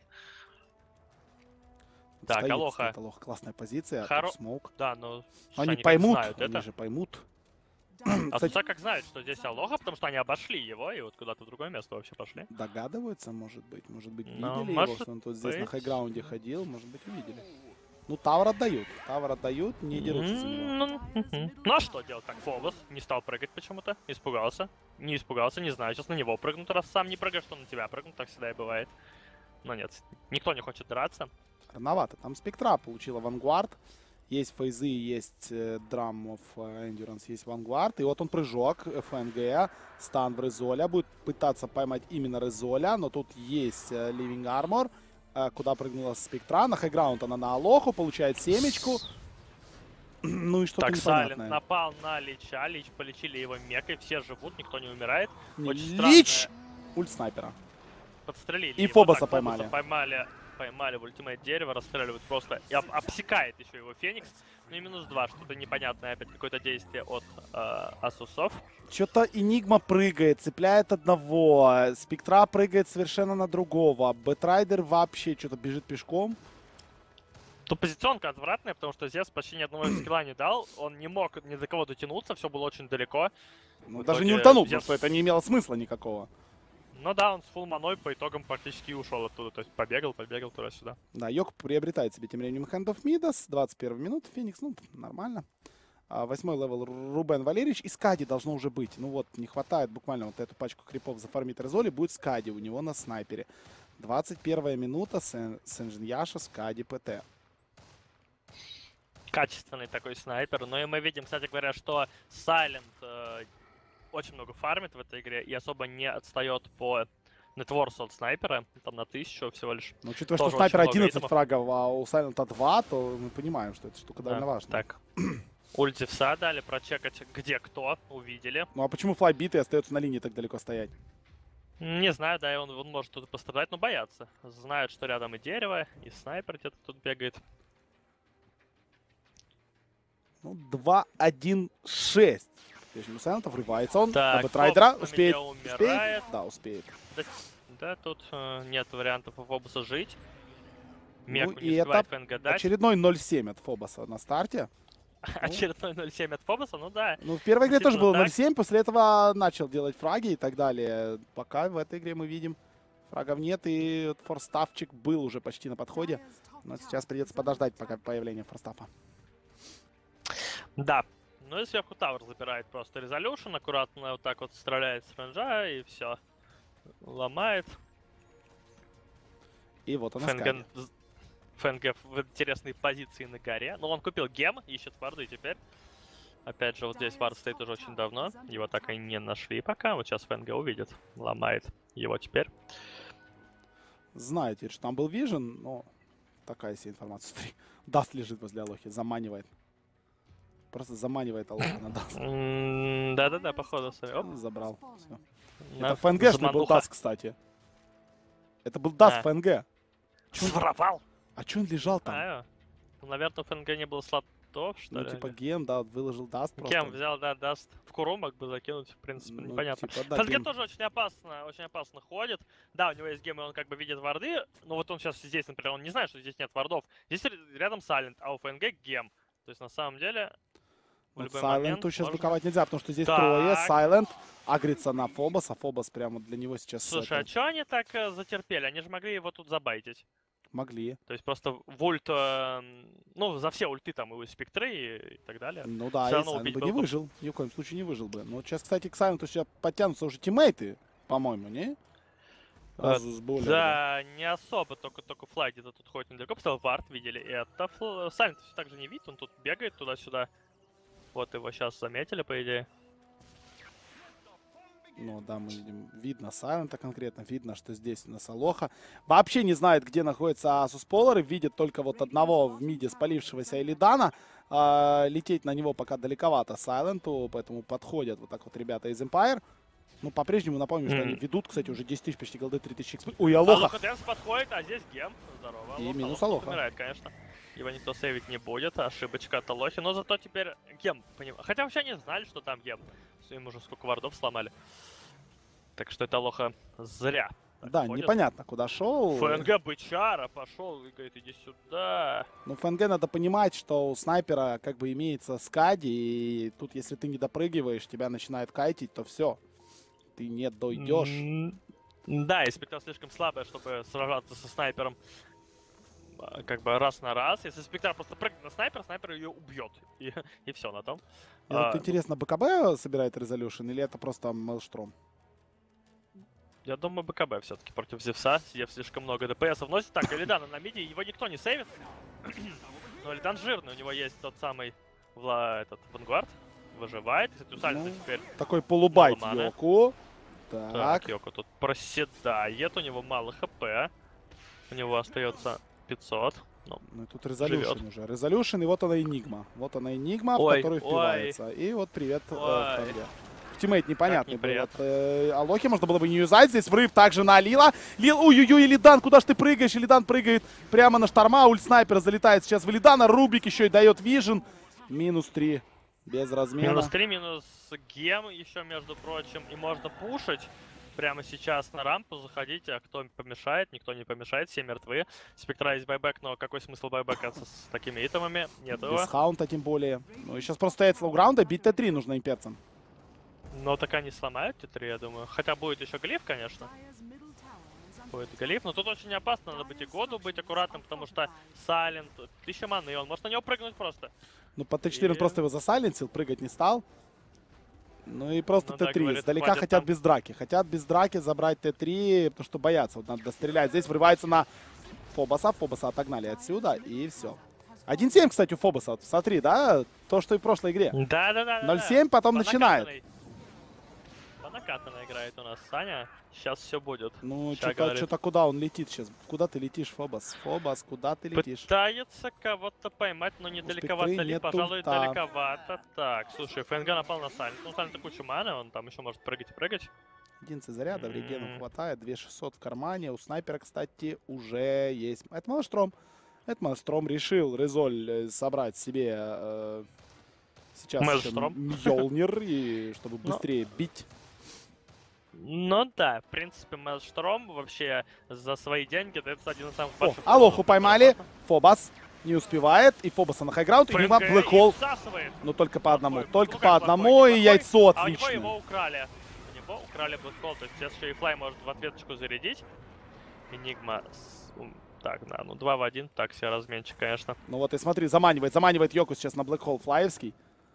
Так, Стоит, Алоха. стоит Алоха. Классная позиция. Хоро- Тут смоук. Да, но Но они они как поймут, знают они это. же поймут. А Суса как знают, что здесь Алоха, потому что они обошли его и вот куда-то в другое место вообще пошли. Догадываются, может быть. Может быть, видели Ну, его, может что он тут здесь на быть. хайграунде ходил. Может быть, увидели. Ну, тавер отдают. Тавер отдают, не дерутся за него. Ну, мгм. Ну а что делать так? Фобос не стал прыгать почему-то. Испугался. Не испугался, не знаю. Сейчас на него прыгнут, раз сам не прыгаешь, что на тебя прыгнут. Так всегда и бывает. Но нет, никто не хочет драться. Рановато. Там Спектра получила Вангуард. Есть фейзы, есть э, Drum of Endurance, есть Вангуард. И вот он прыжок, ФНГ, стан в Резоля. Будет пытаться поймать именно Резоля, но тут есть э, Living Armor, э, куда прыгнула Спектра. На хайграунд она на Алоху, получает семечку. Ну и что-то Так, Сайлент непонятное. напал на Лича. Лич полечили его мекой. Все живут, никто не умирает. Не, Очень Лич! странное. Ульт снайпера. Подстрелили И его. Фобоса Так, поймали. поймали. Поймали в ультимейт дерево, расстреливают просто. И об- обсекает еще его Феникс. Ну и минус два, что-то непонятное. Опять какое-то действие от э, Асусов. Что-то Энигма прыгает, цепляет одного. Спектра прыгает совершенно на другого. Бэтрайдер вообще что-то бежит пешком. Тут позиционка отвратная, потому что Зевс почти ни одного скилла не дал. Он не мог ни до кого дотянуться, все было очень далеко. Ну, В даже итоге не утонул, Зевс- потому что это не имело смысла никакого. Ну да, он с фулл маной по итогам практически ушел оттуда. То есть побегал, побегал туда-сюда. Да, Йок приобретает себе тем временем Hand of Midas. двадцать первая минута. Феникс, ну, нормально. А, восьмой левел Рубен Валерьевич. И Скади должно уже быть. Ну вот, не хватает буквально вот эту пачку крипов зафармить Резоли. Будет Скади у него на снайпере. двадцать первая минута. Сенжиньяша, Скади, ПТ. Качественный такой снайпер. Ну и мы видим, кстати говоря, что Silent э, очень много фармит в этой игре и особо не отстает по нетворсу от снайпера. Там на тысячу всего лишь. Но учитывая, Тоже что снайпер очень много одиннадцать итемов. фрагов, а у Сайлента два, то мы понимаем, что эта штука довольно Да, важна. Так. Ультивса дали прочекать, где кто. Увидели. Ну а почему флайбиты остается на линии так далеко стоять? Не знаю, да, и он, он может тут пострадать, но боятся. Знают, что рядом и дерево, и снайпер где-то тут бегает. Ну, два один шесть. Прежнему Сайлента врывается он. Так, Бэтрайдера Фобос на успеет. меня Успеет? умирает. Да, успеет. Да, да, тут э, нет вариантов у Фобоса жить. Ну Меку и не это успевает ФНГ дать. очередной ноль семь от Фобоса на старте. Очередной ноль семь от Фобоса, ну да. Ну, в первой игре тоже Действительно было ноль так. семь, после этого начал делать фраги и так далее. Пока в этой игре мы видим, фрагов нет, и форстафчик был уже почти на подходе. Но сейчас придется подождать пока появления форстафа. Да. Ну и сверху Тавр забирает просто резолюшн, аккуратно вот так вот стреляет с ренжа и все. Ломает. И вот он ФНГ, ФНГ в интересной позиции на горе. Ну он купил гем, ищет варды теперь. Опять же, вот здесь вард стоит уже очень давно. Его так и не нашли пока. Вот сейчас ФНГ увидит. Ломает его теперь. Знаете, что там был Вижен, но такая себе информация. Смотри, Даст лежит возле Алохи, заманивает. Просто заманивает Алоха на Даст. М, Да-да-да, походу. сами. Оп, Забрал. Всё. на- Это ФНГшный был замануха. Даст, кстати. Это был Даст А. ФНГ. Своровал! А чё он лежал там? А, ну, наверное, у ФНГ не было слотов, что Ну, ли? типа или- гем, да, выложил Даст просто. Кем взял, да, даст. В Куру мог бы закинуть, в принципе, Ну, непонятно. типа, да, ФНГ гем. тоже очень опасно, очень опасно ходит. Да, у него есть гем, и он как бы видит варды, но вот он сейчас здесь, например, он не знает, что здесь нет вардов. Здесь р- рядом Сайлент, а у ФНГ гем. То есть, на самом деле, в Вот любой Сайленту момент сейчас можно- блоковать нельзя, потому что здесь Так. трое. Сайлент агрится на Фобоса. Фобос прямо для него сейчас Слушай, это, а чё они так э, затерпели? Они же могли его тут забайтить. могли. То есть просто в ульт, э, ну, за все ульты там и у Спектры и, и так далее. Ну да, Всё и равно Сайлент убить бы был не бы- выжил. Ни в коем случае не выжил бы. Но вот сейчас, кстати, к Сайленту сейчас подтянутся уже тиммейты, по-моему, не? А, Азус, Буллер, Да, не особо, только, только флаг где-то тут ходит недалеко. Поставил вард, видели это. Фл- Сайлент все так же не видит, он тут бегает туда-сюда. Вот его сейчас заметили, по идее. Ну да, мы видим, видно Сайлента конкретно, видно, что здесь у нас Алоха. Вообще не знает, где находится Асус Полар, видит только вот одного в миде спалившегося Элидана. А, лететь на него пока далековато Сайленту, поэтому подходят вот так вот ребята из Empire. Ну, по-прежнему напомню, что Мгм. они ведут, кстати, уже десять тысяч почти голды, три тысячи экспи. Ой, Алоха! Алоха Дэнс подходит, а здесь гем. Здорово. И Алоха. минус Алоха Алоха. тут умирает, конечно. Его никто сейвить не будет. Ошибочка от Алохи. Но зато теперь гем, поним... Хотя вообще они знали, что там гем. Им уже сколько вардов сломали. Так что это Алоха зря Да, ходят. непонятно, куда шел. ФНГ бычара пошел и говорит, иди сюда. Ну, ФНГ надо понимать, что у снайпера как бы имеется скади, и тут, если ты не допрыгиваешь, тебя начинает кайтить, то все. Ты не дойдешь. М, Да, и спектр слишком слабая, чтобы сражаться со снайпером а, как бы раз на раз. Если спектр просто прыгнет на снайпер, снайпер ее убьет. И, и все на том. И А, вот интересно, БКБ собирает Resolution или это просто Maelstrom? Я думаю, БКБ все-таки против Зевса. Зев слишком много ДПС вносит. Так, Элидана на миде, его никто не сейвит. Но Элидан жирный, у него есть тот самый Вла, этот Вангвард. Выживает. Кстати, у Сальца Ну, теперь Такой полубайт мало маны. Йоку. Так, Так. Йоко тут проседает, у него мало хп. У него остается пятьсот. Ну, Ну и тут Resolution живет. уже. Resolution, и вот она Энигма. Вот она Энигма, в Ой, которую ой. впивается. И вот привет, э, Ой. ФНГ. Тиммейт непонятный был от неприятно. э, Алохи, можно было бы не юзать. Здесь врыв также на Лила. Лил, ой-ой-ой, Илидан, куда ж ты прыгаешь? Илидан прыгает прямо на шторма. Ульт снайпера залетает сейчас в Илидана. Рубик еще и дает вижен. Минус три. Без размена. Минус три, минус гем еще, между прочим. И можно пушить прямо сейчас на рампу. Заходите, а кто помешает? Никто не помешает, все мертвы. Спектра есть байбек, но какой смысл байбекаться с такими итемами? Нет его. Без хаунта тем более. Ну и сейчас просто стоять с лоуграунда, бить Т три нужно имперцам. Но так они сломают Т три, я думаю. Хотя будет еще глиф, конечно. Будет глиф, но тут очень опасно, надо быть и году быть аккуратным, потому что Сайлент, тысяча маны, и он может на него прыгнуть просто. Ну по Т четыре он И- просто его засайленсил, прыгать не стал. Ну и просто Ну да, Т три. говорит, Сдалека хватит хотят там. без драки. Хотят без драки забрать Т три, потому что боятся. Вот надо дострелять. Здесь врывается на Фобоса. Фобоса отогнали отсюда, и все. один семь, кстати, у Фобоса. Вот смотри, да? То, что и в прошлой игре. Да-да-да. ноль семь, потом По начинает. накатанной. По накатанной играет у нас Саня. Сейчас все будет. Ну, Ща что-то говорит. что-то куда он летит сейчас? Куда ты летишь, Фобос? Фобос, куда ты летишь? Пытается кого-то поймать, но недалековато Спектры ли, нет пожалуй, ульта. далековато. Так, слушай, ФНГ напал на Сайлент. Ну, Сайлент кучу маны, он там еще может прыгать и прыгать. Единицы заряда, в регену М. хватает. две тысячи шестьсот в кармане. У снайпера, кстати, уже есть. Это Малштром. Это Малштром решил Резоль э, собрать себе э, сейчас еще Маэлстром. Мьёлнир, и чтобы Ну. быстрее бить. Ну да, в принципе, Maelstrom вообще за свои деньги дается один из самых О, больших. Алоху уронов. поймали. Фобос не успевает. И Фобоса на хайграунд. И ФНГ Нигма Блэкхолл. всасывает. Но только по одному. Плохой, Только ну по как одному. плохой, И неплохой, яйцо А у него отличное. его украли. У него украли Блэкхолл, то есть сейчас еще и Флай может в ответочку зарядить. Энигма. с- ум, Так, да, ну два в один. Так, себе разменчик, конечно. Ну вот и смотри, заманивает. Заманивает Йоку сейчас на Блэкхолл флаевский.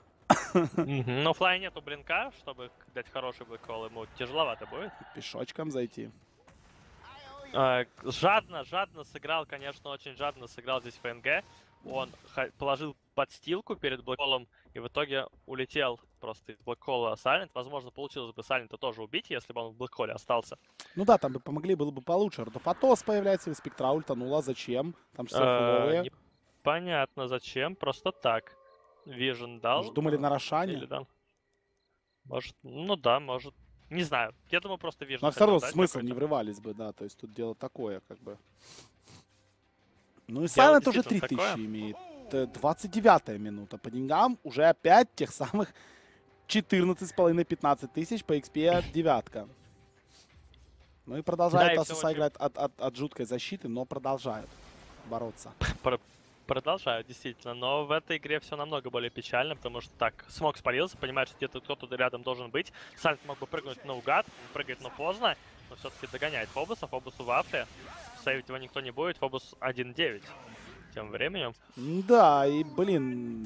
Мгм. Но Флай нету блинка, чтобы дать хороший Блэкхолл, ему тяжеловато будет. Пешочком зайти. А, Жадно, жадно сыграл, конечно, очень жадно сыграл здесь ФНГ. Он ха- положил подстилку перед Блэкхоллом и в итоге улетел просто из Блэкхолла Сайлент. Возможно, получилось бы Сайлента тоже убить, если бы он в Блэкхолле остался. Ну да, там бы помогли, было бы получше. Родофатос появляется, или Спектра ультанула. Зачем? Там все Э, фуловые. Непонятно зачем, просто так. Вижен дал. Может, думали на Или Рошане? да. Может, ну да, может. Не знаю. Я думаю, просто Вижен. Но все равно смысл не врывались бы, да. То есть тут дело такое, как бы. Ну и Сайлент уже три действительно такое. тысячи имеет. Э, двадцать девятая минута. По деньгам уже опять тех самых четырнадцать с половиной пятнадцать тысяч по экспе девятка. Ну и продолжает Да, и Асуса всего играть от, от, от жуткой защиты, но продолжает бороться. Пр- Продолжаю, действительно. Но в этой игре все намного более печально, потому что так, Смок спалился, понимает, что где-то кто-то рядом должен быть. Сальт мог бы прыгнуть наугад, он прыгает, но поздно, но все-таки догоняет Фобуса. Фобусу в афе. Сейвить его никто не будет. Фобус один девять. Тем временем. Да, и, блин,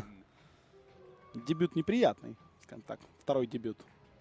дебют неприятный, скажем так. Второй дебют.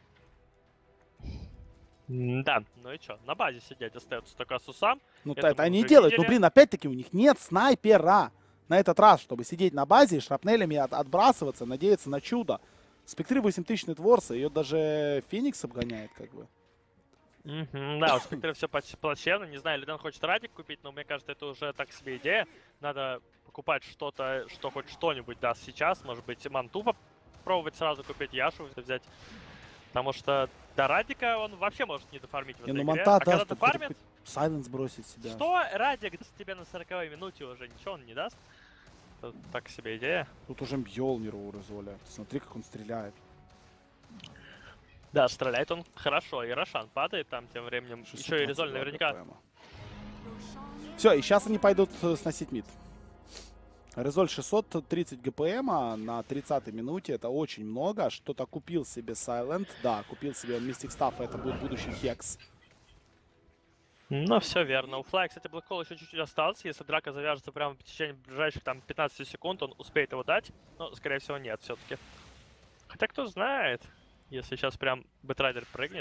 Да, ну и что, на базе сидеть остается только Асусам. Ну, Это это мы они и уже делают. Но, видели. блин, опять-таки у них нет снайпера на этот раз, чтобы сидеть на базе и шрапнелями от- отбрасываться, надеяться на чудо. Спектры восемь тысяч нетворса, ее даже Феникс обгоняет, как бы. Мгм, да, у Спектра все плачевно. Не знаю, Лидан хочет радик купить, но мне кажется, это уже так себе идея. Надо покупать что-то, что хоть что-нибудь даст сейчас. Может быть, манту попробовать сразу купить, Яшу взять. Потому что до радика он вообще может не дофармить в Не, этой ну игре. манта А когда даст, дофармит, Сайленс бросит себя. что радик даст тебе на сороковой минуте уже? Ничего он не даст. Это так себе идея. Тут уже Мьёлнир у Резоля. Смотри, как он стреляет. Да, стреляет он хорошо, и Рошан падает там тем временем. Еще и Резоль наверняка... Все, и сейчас они пойдут сносить мид. Резоль шестьсот тридцать ГПМа на тридцатой минуте. Это очень много. Что-то купил себе Silent. Да, купил себе он Mystic Staff. Это будет будущий Хекс. Ну, все верно. У Флая, кстати, Блэкхол еще чуть-чуть остался. Если драка завяжется прямо в течение ближайших там пятнадцати секунд, он успеет его дать. Но, скорее всего, нет все-таки. Хотя, кто знает, если сейчас прям Бэтрайдер прыгнет.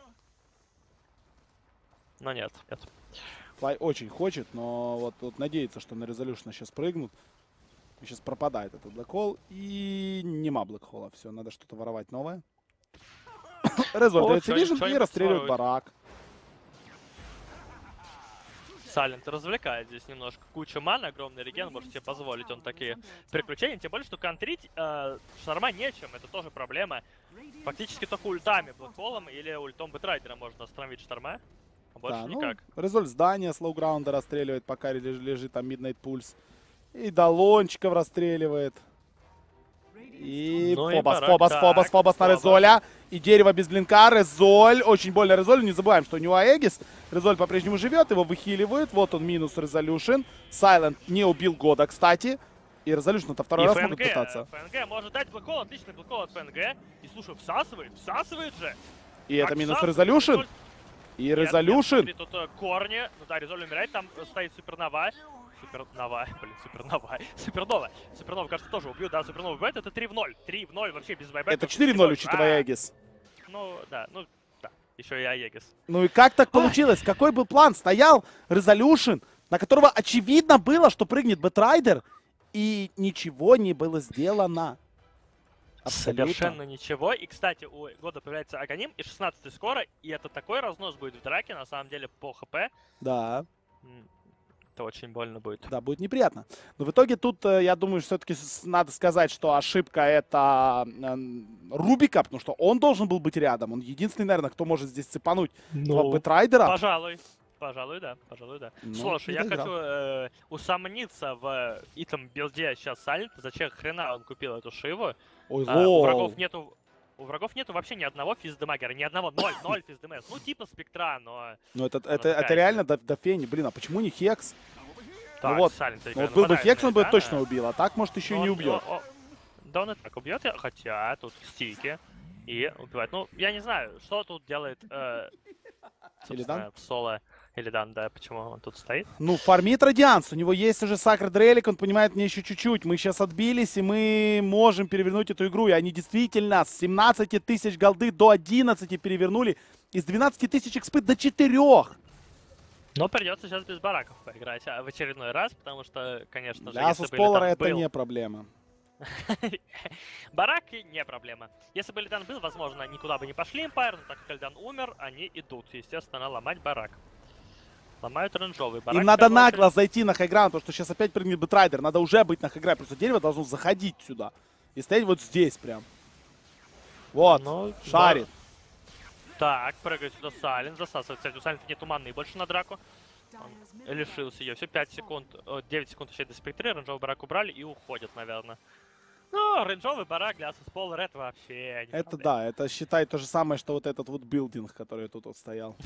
Но нет, нет. Флай очень хочет, но вот, вот надеется, что на Резолюшна сейчас прыгнут. И сейчас пропадает этот Блэкхол. И нема Блэкхола. Все, надо что-то воровать новое. Резоль дает Вижн и расстреливает барак. Сайлент развлекает здесь немножко. Куча маны, огромный реген, может себе позволить он такие приключения. Тем более, что контрить э, Шарма нечем, это тоже проблема. Фактически только ультами, Блэкхолом или ультом Бэтрайдера можно остановить Шарма. А больше да, никак. Ну, Резоль здание слоуграунда расстреливает, пока лежит, лежит там Midnight Pulse. И Далончиков расстреливает. И ну Фобос, и барак, Фобос, так, Фобос, Фобос на Резоля. И дерево без блинка. Резоль. Очень больно Резолю. Не забываем, что у него Аегис. Резоль по-прежнему живет. Его выхиливают. Вот он минус Резолюшн. Сайлент не убил Года, кстати. И Резолюшн это второй и раз ФНГ, могут пытаться. ФНГ может дать Блэкхол. Отличный Блэкхол от ФНГ. И слушай, всасывает, всасывает же. И Так это минус всасывает, Резолюшн. Резоль... И Нет, Резолюшн. нет, смотри, тут э, корни. Ну да, Резоль умирает. Там э, стоит Супернова. Супернова, блин, Супернова. Супернова. Супернова, кажется, тоже убьют, да, Супернова убивает. Это три в ноль. три в ноль вообще без вайбека. Это четыре в ноль, учитывая Аегис. Ну, да, ну, да. Еще и Аегис. Ну и как так получилось? Какой был план? Стоял Резолюшн, на которого очевидно было, что прыгнет Бэтрайдер, и ничего не было сделано. Абсолютно. Совершенно ничего. И, кстати, у Года появляется Аганим, и шестнадцатый скоро, и это такой разнос будет в драке, на самом деле, по хп. Да. Это очень больно будет. Да, будет неприятно. Но в итоге тут, я думаю, все-таки надо сказать, что ошибка это Рубика, потому что он должен был быть рядом. Он единственный, наверное, кто может здесь цепануть ну, Бэтрайдера. Пожалуй. Пожалуй, да. Пожалуй, да. Ну, слушай, я хочу э, усомниться в этом билде сейчас Сайлента. Зачем хрена он купил эту Шиву? Ой, а, у врагов нету... У врагов нету вообще ни одного физдемагера, ни одного, ноль, ноль физдемес. Ну, типа спектра, но... Ну, это, это, это реально до, до фени. Блин, а почему не Хекс? Так, ну, вот, Сайлент, ну, вот был бы Хекс, он бы точно убил, а так, может, еще и не убьет. О, о, да он и так убьет, хотя тут стики и убивает. Ну, я не знаю, что тут делает э, Илидан? в соло. Илидан, да, почему он тут стоит? Ну, фармит Радианс. У него есть уже Sacred Relic, он понимает, мне еще чуть-чуть. Мы сейчас отбились, и мы можем перевернуть эту игру. И они действительно с семнадцати тысяч голды до одиннадцати перевернули. Из двенадцати тысяч экспы до четырёх. Но придется сейчас без бараков поиграть а, в очередной раз, потому что, конечно же, Для если бы Полара это был... не проблема. Барак не проблема. Если бы Эльдан был, возможно, никуда бы не пошли Empire, но так как Эльдан умер, они идут, естественно, ломать барак. Ломают рейнджовый барак. Им надо нагло зайти на хайграунд, потому что сейчас опять прыгнет Бэтрайдер. Надо уже быть на хайграунд, просто дерево должно заходить сюда. И стоять вот здесь прям. Вот, ну, шарит. Да. Так, прыгает сюда Сайлент, засасывает. Кстати, у Сайлента нету маны больше на драку. Он лишился ее. Все, пять секунд, девять секунд еще до спектры. Рейнджовый барак убрали и уходят, наверное. Ну, рейнджовый барак для Ассасполар это вообще не Это проблема. да, это считай то же самое, что вот этот вот билдинг, который тут вот стоял.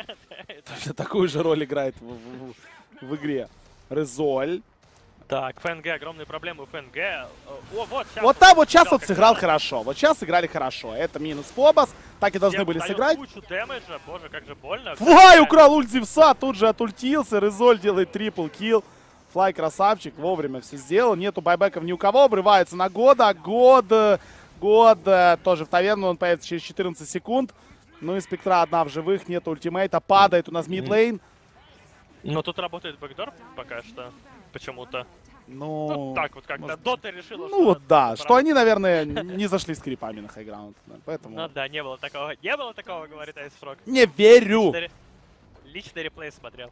Такую же роль играет в игре. Резоль. Так, ФНГ, огромные проблемы у ФНГ. О, вот, вот там вот сейчас вот сыграл хорошо. Вот сейчас сыграли хорошо. Это минус Фобос. Так и должны были сыграть. Кучу дэмэджа, боже, как же больно. Флай украл ульт Зевса, тут же отультился. Резоль делает трипл килл. Флай красавчик, вовремя все сделал. Нету байбеков ни у кого. Обрывается на Года. Год, Год тоже в таверну. Он появится через четырнадцать секунд. Ну и Спектра одна в живых. Нет ультимейта. Падает у нас мидлейн. Но тут работает бэкдор пока что. Почему-то. Ну, ну, так вот как-то Дота решила, ну, что... Ну, вот да, что они, наверное, не зашли с крипами на хайграунд. Поэтому... Ну да, не было такого. Не было такого, говорит Айсфрог. Не верю! Личный, личный реплей смотрел.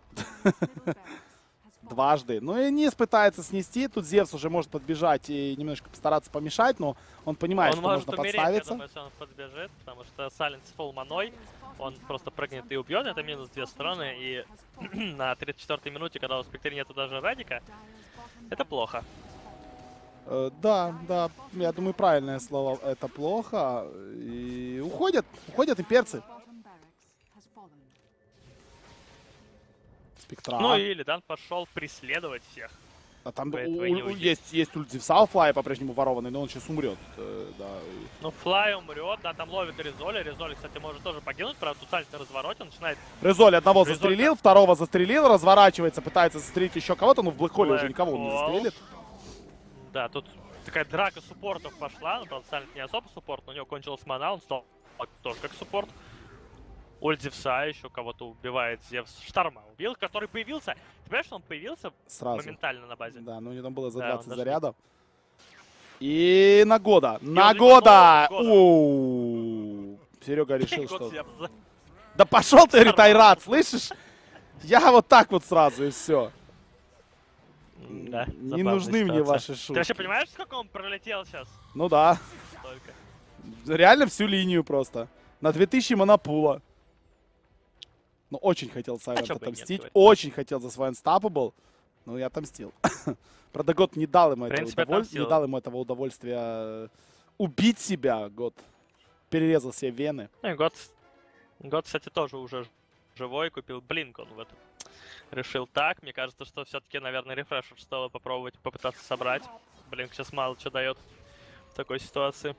Дважды. Ну и Низ пытается снести. Тут Зевс уже может подбежать и немножко постараться помешать, но он понимает, он что может нужно умереть, подставиться. Я думаю, если он подбежит, потому что Сайлент с фулл маной, он просто прыгнет и убьет. Это минус две стороны. И на тридцать четвёртой минуте, когда у Спектри нету даже Радика, это плохо. Э, да, да, я думаю, правильное слово. Это плохо. И уходят, уходят и перцы. Спектра. Ну и Лидан пошел преследовать всех. А там По у- этого и не у- уйти. есть, есть ульт Зевса, Флай по-прежнему ворованный, но он сейчас умрет. Э, да. и- Ну, Флай умрет, да, там ловит Резоли. Резоли, кстати, может тоже погибнуть, правда, тут сальто на развороте, он начинает... Резоль одного Резоль застрелил, как- второго застрелил, разворачивается, пытается застрелить еще кого-то, но в Блэкхоле уже никого он не Black Hole. застрелит. Да, тут такая драка суппортов пошла, ну, правда, Сайлент не особо суппорт, но у него кончилась мана, он стал тоже как суппорт. Ульт Зевса еще кого-то убивает, Зевс Шторма убил, который появился. Ты понимаешь, что он появился Сразу. моментально на базе? Да, ну у него там было за Да, он двадцать даже- зарядов. И на года. На он года! года. Оу. Серега решил, Год что... себе за- Да пошел ты, Сорвал. Ритайрат, слышишь? Я вот так вот сразу и все. Да, Не забавная нужны мне ситуация. ваши Ты шутки. вообще понимаешь, сколько он пролетел сейчас? Ну да. Только. Реально всю линию просто. На две тысячи монопула. Ну, очень хотел Сайлент чё бы и нет, отомстить. говорит. Очень хотел за свой Unstoppable. Ну, я отомстил. Правда, Год не дал ему, В этого, принципе, удоволь- отомстил. не дал ему этого удовольствия э, убить себя. Год перерезал себе вены. Ну и год, год, кстати, тоже уже живой, купил Блинк он в этом. Решил так. Мне кажется, что все-таки, наверное, рефрешер стоило попробовать, попытаться собрать. Блинк сейчас мало что дает в такой ситуации.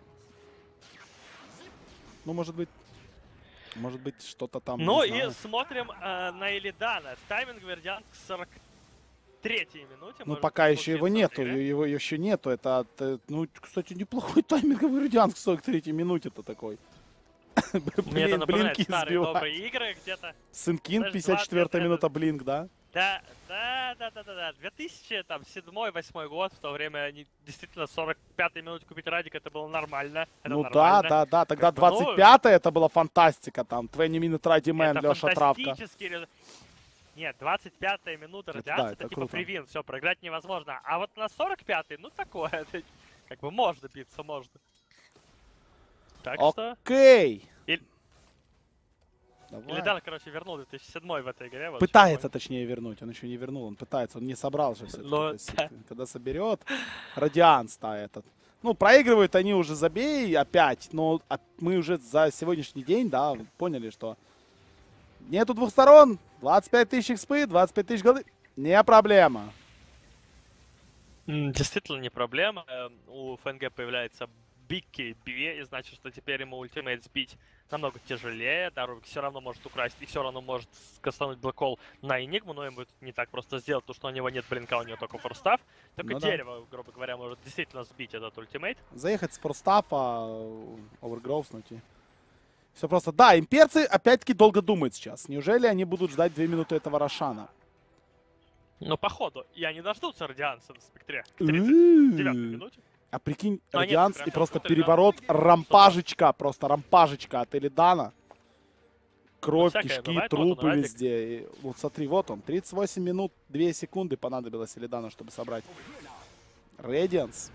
Ну, может быть, может быть, что-то там. Ну не и знаю. смотрим э, на Илидана. Тайминг Вердиан к сорок третьей минуте. Ну, может пока еще его случиться нету, в игре. его еще нету. Это, от, э, ну, кстати, неплохой тайминговый радиант к сорок третьей минуте-то такой. Мне это Блин, напоминает блинки старые сбивать. добрые игры где-то. Сынкин, Знаешь, пятьдесят четвёртая двадцать минута, блинк, да? Да, да, да, да, да, да. две тысячи седьмой-восьмой год, в то время они действительно сорок пятой минуте купить Радик, это было нормально. Это Ну да, нормально. да, да. Тогда Как бы, ну, двадцать пятая это была фантастика. Там двадцать минут ради мэн, Это Леша Травка. фантастический результат. Нет, двадцать пятая минута Это радиации, да, это, это типа круто. фривин, все, проиграть невозможно. А вот на сорок пятой, ну такое, это, как бы можно биться, можно. Так что... Окей. Иль- Давай. Илидан, короче, вернул две тысячи седьмой в этой игре. Вот Пытается, чё точнее, вернуть. Он еще не вернул, он пытается. Он не собрал же все-таки. Ну, То есть, да. когда соберет, радианс-то этот. Ну, проигрывают они уже, забей опять. Но а, мы уже за сегодняшний день, да, поняли, что нету двух сторон. двадцать пять тысяч экспы, двадцать пять тысяч голы. Не проблема. М, Действительно не проблема. Эм, У ФНГ появляется Биг кей би, и значит, что теперь ему ультимейт сбить намного тяжелее. Да, Рубик все равно может украсть и все равно может кастануть блэкхол на Энигму, но ему это не так просто сделать, потому что у него нет блинка, у него только форстав. Только Ну да. дерево, грубо говоря, может действительно сбить этот ультимейт. Заехать с форстафа, овергроуснуть и... Все просто. Да, имперцы опять-таки долго думают сейчас. Неужели они будут ждать две минуты этого Рошана? Но походу, и они дождутся Радианса на спектре к тридцать девятой М-м. минуте. А прикинь, Ну, нет, Радианс прям и просто круто, переворот, ребята. рампажечка, просто рампажечка от Элидана. Кровь, всякое кишки, бывает, вот он, трупы Радик. везде. И вот смотри, вот он, тридцать восемь минут, две секунды понадобилось Элидану, чтобы собрать. Радианс.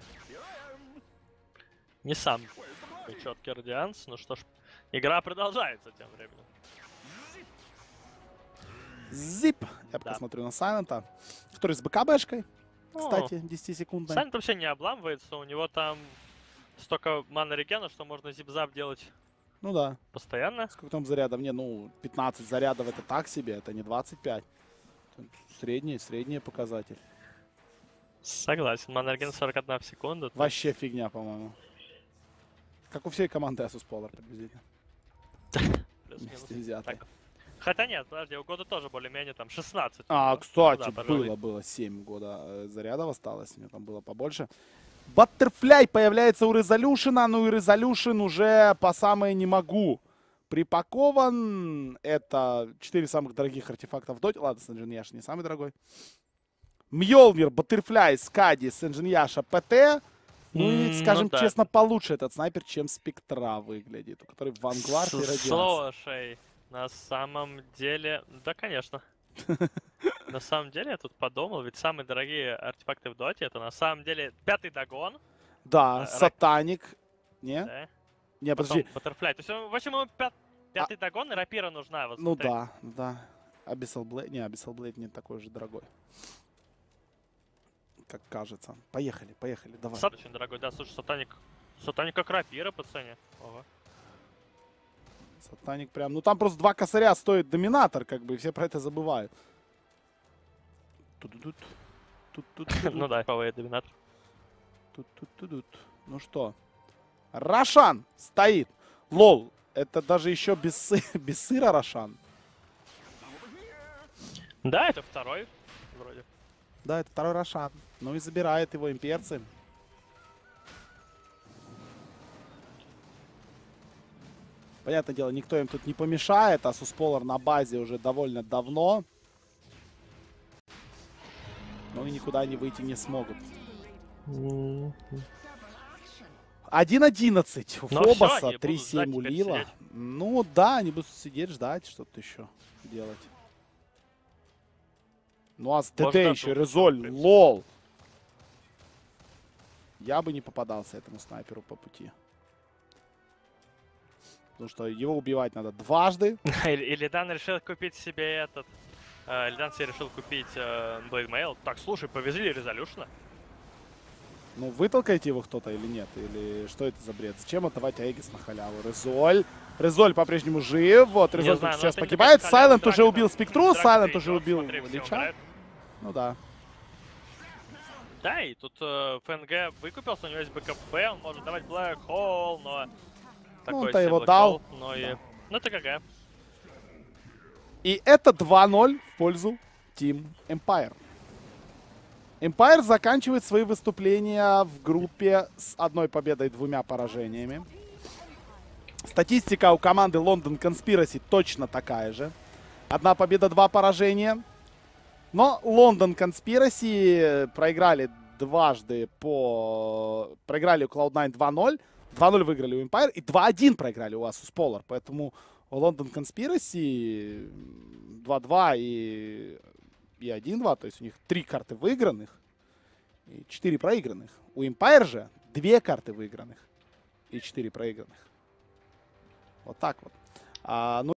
Не сам четкий Радианс, ну что ж, игра продолжается тем временем. Зип. Я пока Да. смотрю на Сайлента, который с БКБшкой, Ну, кстати, десятисекундной. Сайнт вообще не обламывается, у него там столько мана регена, что можно зип-зап делать Ну да. постоянно. Сколько там зарядов? Не, ну, пятнадцать зарядов это так себе, это не двадцать пять. Средний, средний показатель. Согласен, мана реген сорок одна в секунду. то Вообще фигня, по-моему. Как у всей команды Asus Polar приблизительно. есть плюс-минус. Вместе взятые. Так. Хотя нет, подожди, у года тоже более-менее там шестнадцать. А, Ну, кстати, да, пожалуй. было, было семь года э, зарядов осталось, у него там было побольше. Баттерфляй появляется у Резолюшена, ну и Резолюшен уже по самое не могу припакован. Это четыре самых дорогих артефакта в доте. Ладно, Сенджиньяша не самый дорогой. Мьёлнир, Баттерфляй, Скади, Сенджиньяша, ПТ. Ну и, М, скажем ну да. честно, получше этот снайпер, чем Спектра выглядит, у которой Ванглард и Радианс. Слушай, на самом деле, да, конечно. На самом деле, я тут подумал, ведь самые дорогие артефакты в доте это на самом деле пятый догон, Да, Ра- Сатаник. Не? да, Не, потом подожди. Баттерфляй. То есть, он- в общем, ему пят- пятый догон и рапира нужна. Вот Ну смотри. да, да. Abyssal Blade. Не, Abyssal Blade не такой же дорогой. как кажется. Поехали, поехали, давай. Сад очень дорогой, да, слушай, сатаник. Сатаник как рапира по цене. Ого. Сатаник прям... Ну там просто два косаря стоит доминатор, как бы, и все про это забывают. Тут-тут. Тут-тут. Ну да, ПВ доминатор. Тут-тут-тут. Ну что? Рошан стоит. Лол, это даже еще без, сы... без сыра Рошан. Да, это второй, вроде. Да, это второй Рошан. Ну и забирает его имперцы. Понятное дело, никто им тут не помешает. Asus Polar на базе уже довольно давно. Ну и никуда они выйти не смогут. один одиннадцать у Ну Фобоса, всё, они три будут ждать семь у теперь Лила. сидеть. Ну да, они будут сидеть, ждать, что-то еще делать. Ну а с ДД Может, еще это Резоль, в принципе. лол. Я бы не попадался этому снайперу по пути. Потому что его убивать надо дважды. Или или Дан решил купить себе этот... э, Ильдан себе решил купить э, Blade Mail. Так, слушай, повезли Резолюшна. Ну, вытолкаете его кто-то или нет? Или что это за бред? Зачем отдавать Аегис на халяву? Резоль. Резоль по-прежнему жив. Вот, Не Резоль знаю, тут но сейчас это не погибает. такая халява. Сайлент уже Драгона- убил Спектру. Драгон Сайлент идет, уже убил смотри, все Лича. умирают. Ну да. Да, и тут э, ФНГ выкупился, у него есть БКБ, он может давать Black Hole, но... Такой он-то себе его Black дал. Hole, но и... Да. Ну, ТКГ. И это два ноль в пользу Team Empire. Empire заканчивает свои выступления в группе с одной победой и двумя поражениями. Статистика у команды London Conspiracy точно такая же. Одна победа, два поражения. Но London Conspiracy проиграли дважды по... Проиграли у клауд найн два ноль. два ноль выиграли у Empire и два один проиграли у Asus Polar. Поэтому у London Conspiracy два два и... и один два. То есть у них три карты выигранных и четыре проигранных. У Empire же две карты выигранных и четыре проигранных. Вот так вот. А, ну